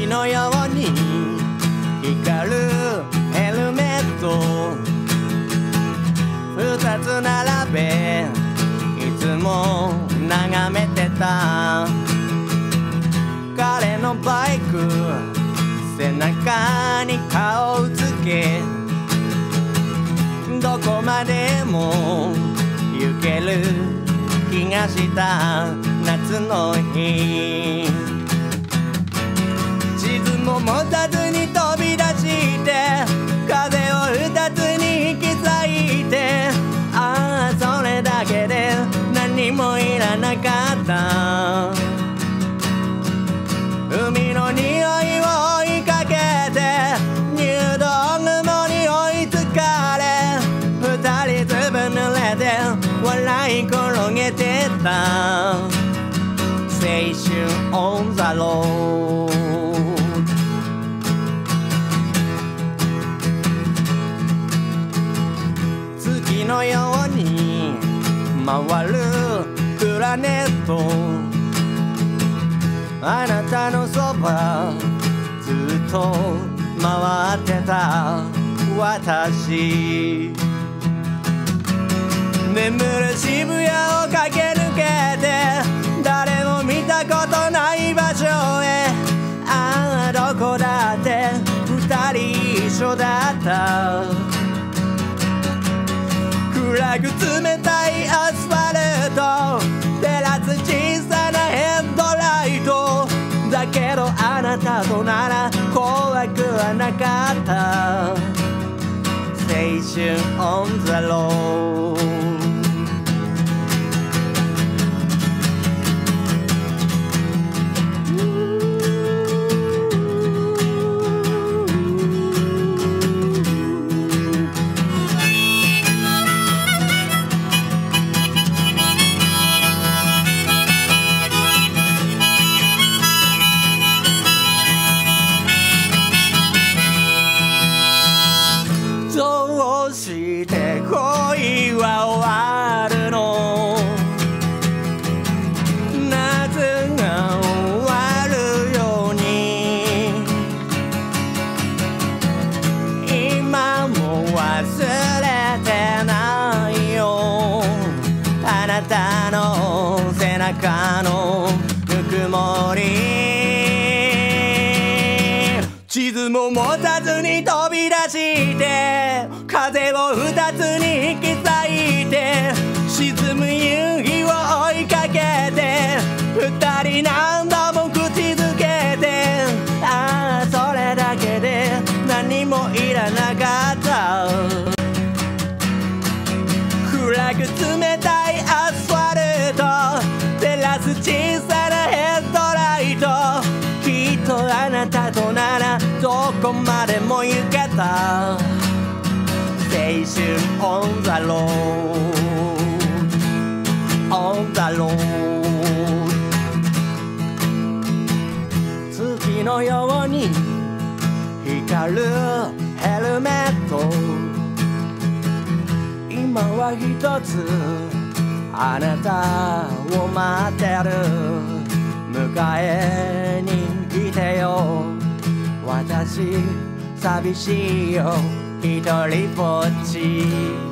のように光るヘルメット二つ並べいつも眺めてた彼のバイク背中に顔をつけどこまでも行ける気がした夏の日地図も持たずに飛び出して風を二つに引き裂いてああそれだけで何もいらなかった海の匂いを追いかけて入道雲に追いつかれ二人ずぶ濡れて笑い転げてた青春オンザロード月のように回るプラネットあなたのそばずっと回ってた私眠る渋谷を駆け抜けて誰も見たことない場所へああどこだって二人一緒だった暗く冷たいアスファルト照らす小さなヘッドライトだけどあなたとなら怖くはなかった青春オンザロードどうして恋は終わるの夏が終わるように今も忘れてないよあなたの背中のぬくもり地図も持たずに飛び出して風を二つに引き裂いて沈む夕日を追いかけて二人何度も口づけてああそれだけで何もいらなかった暗く冷たいアスファルト照らす小さなヘッドライトきっとあなたとならどこまでも行けた青春オンザロードオンザロード月のように光るヘルメット今は一つあなたを待ってる迎えに来てよ私寂しいよ一人ぼっち